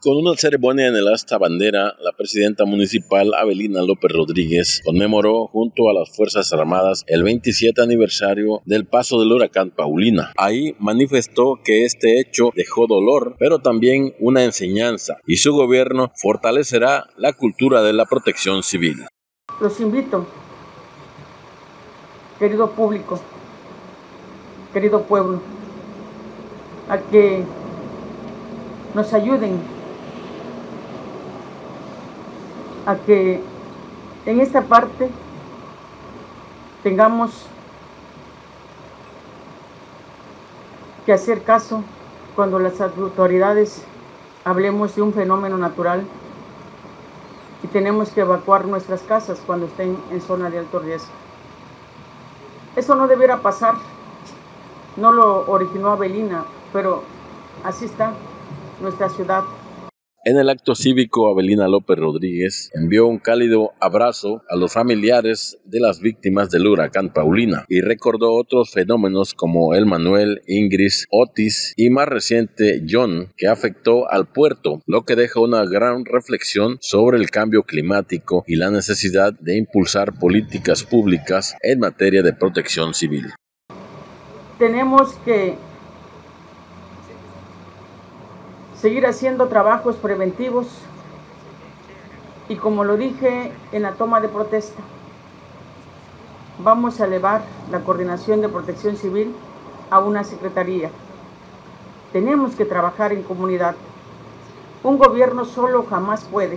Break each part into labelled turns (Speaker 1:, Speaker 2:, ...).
Speaker 1: Con una ceremonia en el asta bandera, la presidenta municipal Avelina López Rodríguez conmemoró junto a las Fuerzas Armadas el 27 aniversario del paso del huracán Paulina. Ahí manifestó que este hecho dejó dolor, pero también una enseñanza, y su gobierno fortalecerá la cultura de la protección civil.
Speaker 2: Los invito, querido público, querido pueblo, a que nos ayuden a que en esta parte tengamos que hacer caso cuando las autoridades hablemos de un fenómeno natural y tenemos que evacuar nuestras casas cuando estén en zona de alto riesgo. Eso no debiera pasar, no lo originó Avelina, pero así está nuestra ciudad.
Speaker 1: En el acto cívico, Avelina López Rodríguez envió un cálido abrazo a los familiares de las víctimas del huracán Paulina y recordó otros fenómenos como el Manuel, Ingrid, Otis y más reciente John, que afectó al puerto, lo que deja una gran reflexión sobre el cambio climático y la necesidad de impulsar políticas públicas en materia de protección civil.
Speaker 2: Tenemos que seguir haciendo trabajos preventivos y, como lo dije en la toma de protesta, vamos a elevar la coordinación de protección civil a una secretaría. Tenemos que trabajar en comunidad. Un gobierno solo jamás puede.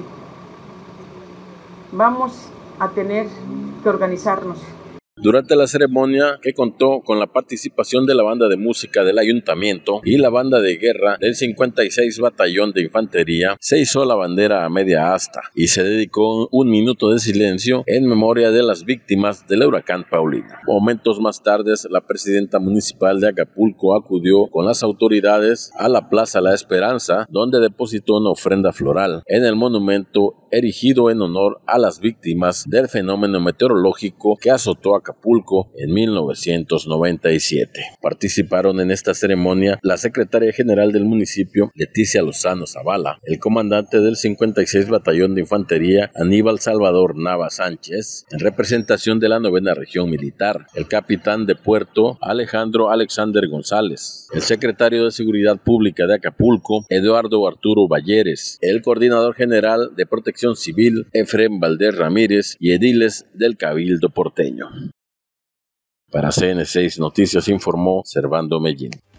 Speaker 2: Vamos a tener que organizarnos.
Speaker 1: Durante la ceremonia, que contó con la participación de la banda de música del ayuntamiento y la banda de guerra del 56 Batallón de Infantería, se izó la bandera a media asta y se dedicó un minuto de silencio en memoria de las víctimas del huracán Paulina. Momentos más tarde, la presidenta municipal de Acapulco acudió con las autoridades a la Plaza La Esperanza, donde depositó una ofrenda floral en el monumento erigido en honor a las víctimas del fenómeno meteorológico que azotó Acapulco en 1997. Participaron en esta ceremonia la secretaria general del municipio, Leticia Lozano Zavala, el comandante del 56 Batallón de Infantería, Aníbal Salvador Nava Sánchez, en representación de la 9ª Región Militar, el capitán de puerto, Alejandro Alexander González, el secretario de Seguridad Pública de Acapulco, Eduardo Arturo Balleres, el coordinador general de Protección Civil, Efrén Valdés Ramírez, y ediles del Cabildo porteño. Para CN6 Noticias informó Servando Mellín.